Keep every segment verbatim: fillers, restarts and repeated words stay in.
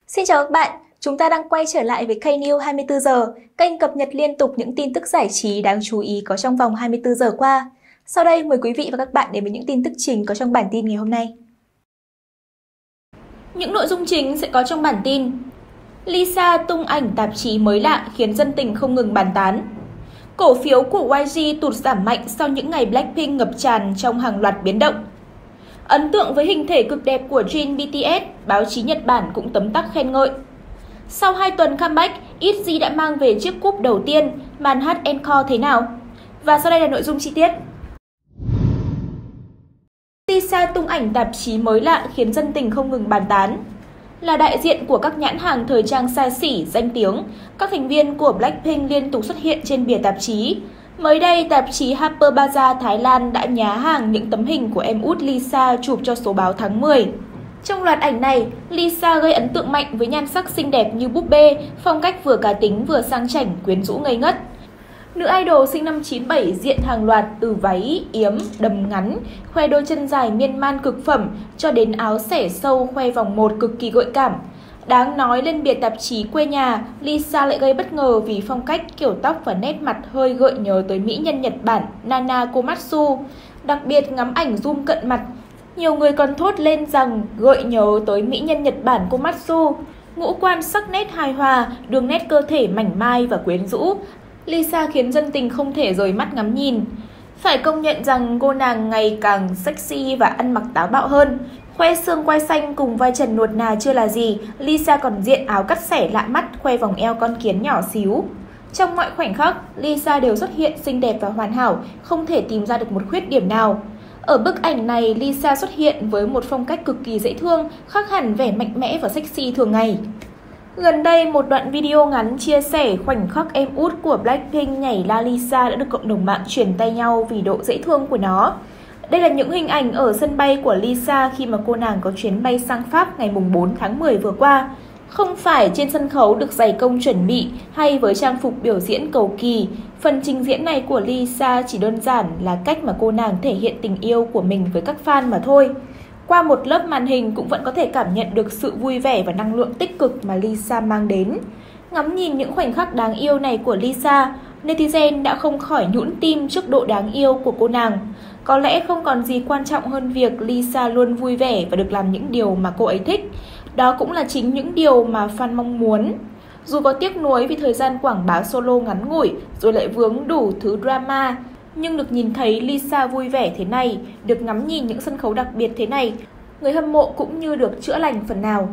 Xin chào các bạn, chúng ta đang quay trở lại với K-News hai mươi tư giờ, kênh cập nhật liên tục những tin tức giải trí đáng chú ý có trong vòng hai mươi tư giờ qua. Sau đây mời quý vị và các bạn đến với những tin tức chính có trong bản tin ngày hôm nay. Những nội dung chính sẽ có trong bản tin. Lisa tung ảnh tạp chí mới lạ khiến dân tình không ngừng bàn tán. Cổ phiếu của Y G tụt giảm mạnh sau những ngày Blackpink ngập tràn trong hàng loạt biến động. Ấn tượng với hình thể cực đẹp của Jin bê tê ét, báo chí Nhật Bản cũng tấm tắc khen ngợi. Sau hai tuần comeback, i tê giê đã mang về chiếc cúp đầu tiên, màn hát encore thế nào? Và sau đây là nội dung chi tiết. Lisa tung ảnh tạp chí mới lạ khiến dân tình không ngừng bàn tán. Là đại diện của các nhãn hàng thời trang xa xỉ, danh tiếng, các thành viên của Blackpink liên tục xuất hiện trên bìa tạp chí. Mới đây, tạp chí Harper Bazaar Thái Lan đã nhá hàng những tấm hình của em út Lisa chụp cho số báo tháng mười. Trong loạt ảnh này, Lisa gây ấn tượng mạnh với nhan sắc xinh đẹp như búp bê, phong cách vừa cá tính vừa sang chảnh, quyến rũ ngây ngất. Nữ idol sinh năm chín bảy diện hàng loạt từ váy, yếm, đầm ngắn, khoe đôi chân dài miên man cực phẩm cho đến áo xẻ sâu khoe vòng một cực kỳ gợi cảm. Đáng nói lên bìa tạp chí quê nhà, Lisa lại gây bất ngờ vì phong cách, kiểu tóc và nét mặt hơi gợi nhớ tới mỹ nhân Nhật Bản Nana Komatsu. Đặc biệt ngắm ảnh zoom cận mặt, nhiều người còn thốt lên rằng gợi nhớ tới mỹ nhân Nhật Bản Komatsu. Ngũ quan sắc nét hài hòa, đường nét cơ thể mảnh mai và quyến rũ, Lisa khiến dân tình không thể rời mắt ngắm nhìn. Phải công nhận rằng cô nàng ngày càng sexy và ăn mặc táo bạo hơn. Khoe xương quai xanh cùng vai trần nuột nà chưa là gì, Lisa còn diện áo cắt xẻ lạ mắt khoe vòng eo con kiến nhỏ xíu. Trong mọi khoảnh khắc, Lisa đều xuất hiện xinh đẹp và hoàn hảo, không thể tìm ra được một khuyết điểm nào. Ở bức ảnh này, Lisa xuất hiện với một phong cách cực kỳ dễ thương, khác hẳn vẻ mạnh mẽ và sexy thường ngày. Gần đây, một đoạn video ngắn chia sẻ khoảnh khắc em út của Blackpink nhảy la Lisa đã được cộng đồng mạng truyền tay nhau vì độ dễ thương của nó. Đây là những hình ảnh ở sân bay của Lisa khi mà cô nàng có chuyến bay sang Pháp ngày bốn tháng mười vừa qua. Không phải trên sân khấu được dày công chuẩn bị hay với trang phục biểu diễn cầu kỳ, phần trình diễn này của Lisa chỉ đơn giản là cách mà cô nàng thể hiện tình yêu của mình với các fan mà thôi. Qua một lớp màn hình cũng vẫn có thể cảm nhận được sự vui vẻ và năng lượng tích cực mà Lisa mang đến. Ngắm nhìn những khoảnh khắc đáng yêu này của Lisa, netizen đã không khỏi nhũn tim trước độ đáng yêu của cô nàng. Có lẽ không còn gì quan trọng hơn việc Lisa luôn vui vẻ và được làm những điều mà cô ấy thích. Đó cũng là chính những điều mà fan mong muốn. Dù có tiếc nuối vì thời gian quảng bá solo ngắn ngủi rồi lại vướng đủ thứ drama, nhưng được nhìn thấy Lisa vui vẻ thế này, được ngắm nhìn những sân khấu đặc biệt thế này, người hâm mộ cũng như được chữa lành phần nào.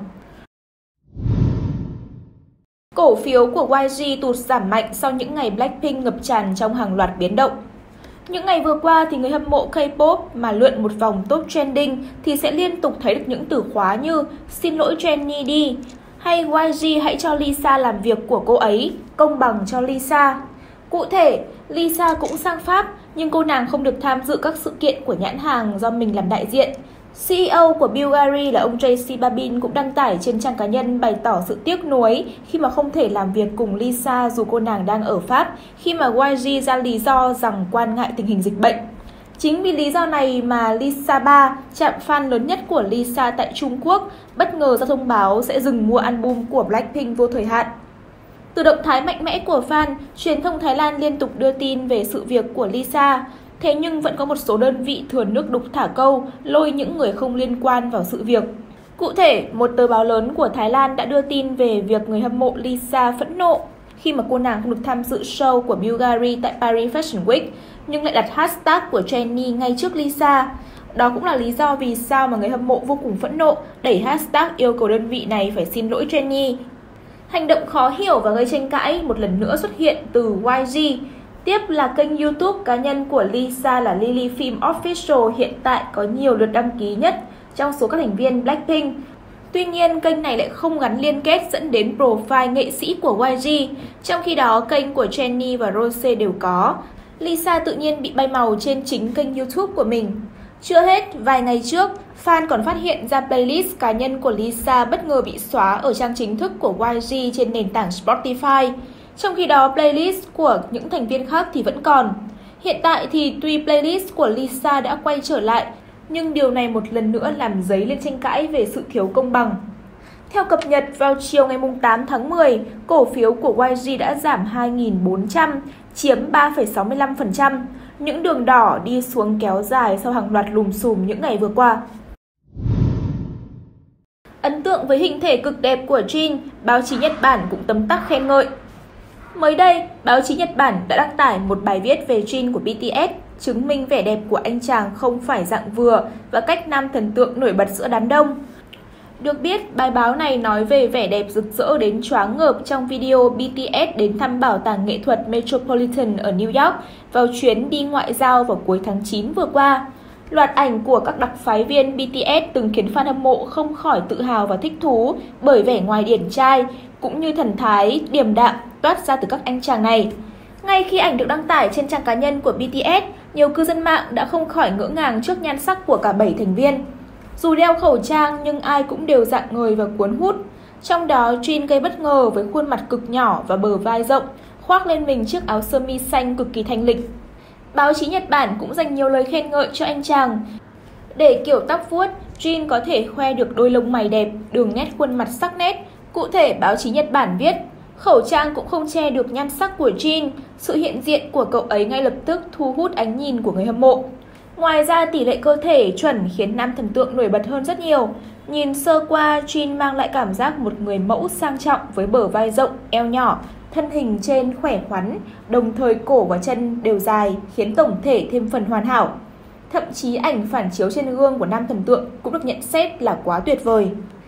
Cổ phiếu của Y G tụt giảm mạnh sau những ngày Blackpink ngập tràn trong hàng loạt biến động. Những ngày vừa qua thì người hâm mộ K-pop mà lượn một vòng top trending thì sẽ liên tục thấy được những từ khóa như xin lỗi Jennie đi, hay Y G hãy cho Lisa làm việc của cô ấy, công bằng cho Lisa. Cụ thể, Lisa cũng sang Pháp nhưng cô nàng không được tham dự các sự kiện của nhãn hàng do mình làm đại diện. xê e ô của Bulgari là ông Tracy Babin cũng đăng tải trên trang cá nhân bày tỏ sự tiếc nuối khi mà không thể làm việc cùng Lisa dù cô nàng đang ở Pháp, khi mà Y G ra lý do rằng quan ngại tình hình dịch bệnh. Chính vì lý do này mà Lisa ba, trạm fan lớn nhất của Lisa tại Trung Quốc, bất ngờ ra thông báo sẽ dừng mua album của Blackpink vô thời hạn. Từ động thái mạnh mẽ của fan, truyền thông Thái Lan liên tục đưa tin về sự việc của Lisa. Thế nhưng vẫn có một số đơn vị thừa nước đục thả câu, lôi những người không liên quan vào sự việc. Cụ thể, một tờ báo lớn của Thái Lan đã đưa tin về việc người hâm mộ Lisa phẫn nộ khi mà cô nàng không được tham dự show của Bulgari tại Paris Fashion Week, nhưng lại đặt hashtag của Jennie ngay trước Lisa. Đó cũng là lý do vì sao mà người hâm mộ vô cùng phẫn nộ, đẩy hashtag yêu cầu đơn vị này phải xin lỗi Jennie. Hành động khó hiểu và gây tranh cãi một lần nữa xuất hiện từ Y G. Tiếp là kênh YouTube cá nhân của Lisa là Lily Film Official hiện tại có nhiều lượt đăng ký nhất trong số các thành viên Blackpink. Tuy nhiên, kênh này lại không gắn liên kết dẫn đến profile nghệ sĩ của Y G. Trong khi đó, kênh của Jennie và Rose đều có. Lisa tự nhiên bị bay màu trên chính kênh YouTube của mình. Chưa hết, vài ngày trước, fan còn phát hiện ra playlist cá nhân của Lisa bất ngờ bị xóa ở trang chính thức của Y G trên nền tảng Spotify. Trong khi đó, playlist của những thành viên khác thì vẫn còn. Hiện tại thì tuy playlist của Lisa đã quay trở lại, nhưng điều này một lần nữa làm dấy lên tranh cãi về sự thiếu công bằng. Theo cập nhật vào chiều ngày tám tháng mười, cổ phiếu của Y G đã giảm hai nghìn bốn trăm, chiếm ba phẩy sáu mươi lăm phần trăm. Những đường đỏ đi xuống kéo dài sau hàng loạt lùm xùm những ngày vừa qua. Ấn tượng với hình thể cực đẹp của Jin, báo chí Nhật Bản cũng tấm tắc khen ngợi. Mới đây, báo chí Nhật Bản đã đăng tải một bài viết về Jin của B T S, chứng minh vẻ đẹp của anh chàng không phải dạng vừa và cách nam thần tượng nổi bật giữa đám đông. Được biết, bài báo này nói về vẻ đẹp rực rỡ đến choáng ngợp trong video B T S đến thăm bảo tàng nghệ thuật Metropolitan ở New York vào chuyến đi ngoại giao vào cuối tháng chín vừa qua. Loạt ảnh của các đặc phái viên B T S từng khiến fan hâm mộ không khỏi tự hào và thích thú bởi vẻ ngoài điển trai, cũng như thần thái, điềm đạm toát ra từ các anh chàng này. Ngay khi ảnh được đăng tải trên trang cá nhân của B T S, nhiều cư dân mạng đã không khỏi ngỡ ngàng trước nhan sắc của cả bảy thành viên. Dù đeo khẩu trang nhưng ai cũng đều rạng ngời và cuốn hút. Trong đó, Jin gây bất ngờ với khuôn mặt cực nhỏ và bờ vai rộng, khoác lên mình chiếc áo sơ mi xanh cực kỳ thanh lịch. Báo chí Nhật Bản cũng dành nhiều lời khen ngợi cho anh chàng. Để kiểu tóc vuốt, Jin có thể khoe được đôi lông mày đẹp, đường nét khuôn mặt sắc nét. Cụ thể, báo chí Nhật Bản viết, khẩu trang cũng không che được nhan sắc của Jin, sự hiện diện của cậu ấy ngay lập tức thu hút ánh nhìn của người hâm mộ. Ngoài ra, tỷ lệ cơ thể chuẩn khiến nam thần tượng nổi bật hơn rất nhiều. Nhìn sơ qua, Jin mang lại cảm giác một người mẫu sang trọng với bờ vai rộng, eo nhỏ, thân hình trên khỏe khoắn, đồng thời cổ và chân đều dài, khiến tổng thể thêm phần hoàn hảo. Thậm chí ảnh phản chiếu trên gương của nam thần tượng cũng được nhận xét là quá tuyệt vời.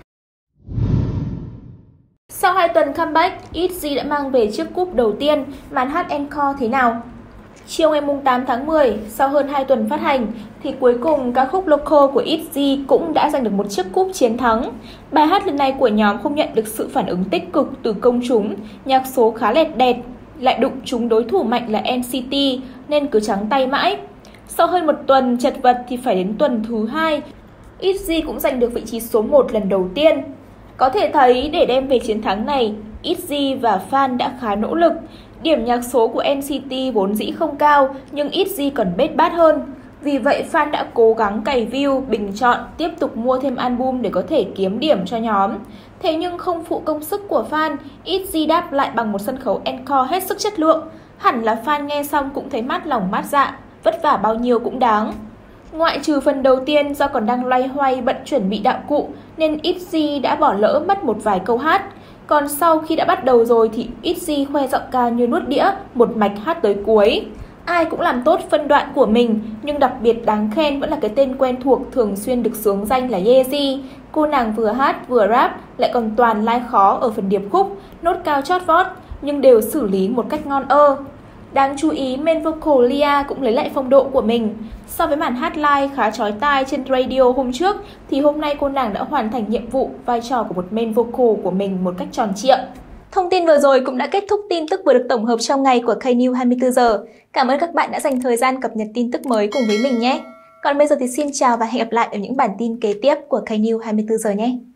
Sau hai tuần comeback, i tê giê đã mang về chiếc cúp đầu tiên, màn hát encore thế nào? Chiều ngày tám tháng mười, sau hơn hai tuần phát hành, thì cuối cùng ca khúc Loco của i tê giê cũng đã giành được một chiếc cúp chiến thắng. Bài hát lần này của nhóm không nhận được sự phản ứng tích cực từ công chúng, nhạc số khá lẹt đẹt, lại đụng trúng đối thủ mạnh là en xê tê nên cứ trắng tay mãi. Sau hơn một tuần chật vật thì phải đến tuần thứ hai, i tê giê cũng giành được vị trí số một lần đầu tiên. Có thể thấy để đem về chiến thắng này, i tê giê và fan đã khá nỗ lực. Điểm nhạc số của en xê tê vốn dĩ không cao, nhưng i tê giê còn bết bát hơn. Vì vậy, fan đã cố gắng cày view, bình chọn, tiếp tục mua thêm album để có thể kiếm điểm cho nhóm. Thế nhưng không phụ công sức của fan, i tê giê đáp lại bằng một sân khấu encore hết sức chất lượng. Hẳn là fan nghe xong cũng thấy mát lòng mát dạ, vất vả bao nhiêu cũng đáng. Ngoại trừ phần đầu tiên do còn đang loay hoay bận chuẩn bị đạo cụ, nên i tê giê đã bỏ lỡ mất một vài câu hát. Còn sau khi đã bắt đầu rồi thì i tê giê khoe giọng ca như nuốt đĩa, một mạch hát tới cuối. Ai cũng làm tốt phân đoạn của mình, nhưng đặc biệt đáng khen vẫn là cái tên quen thuộc thường xuyên được xướng danh là Yeji. Cô nàng vừa hát vừa rap, lại còn toàn lai khó ở phần điệp khúc, nốt cao chót vót, nhưng đều xử lý một cách ngon ơ. Đáng chú ý, main vocal Lia cũng lấy lại phong độ của mình. So với màn hát live khá chói tai trên radio hôm trước, thì hôm nay cô nàng đã hoàn thành nhiệm vụ, vai trò của một main vocal của mình một cách tròn trịa. Thông tin vừa rồi cũng đã kết thúc tin tức vừa được tổng hợp trong ngày của K-News hai mươi tư giờ. Cảm ơn các bạn đã dành thời gian cập nhật tin tức mới cùng với mình nhé. Còn bây giờ thì xin chào và hẹn gặp lại ở những bản tin kế tiếp của K-News hai mươi tư giờ nhé.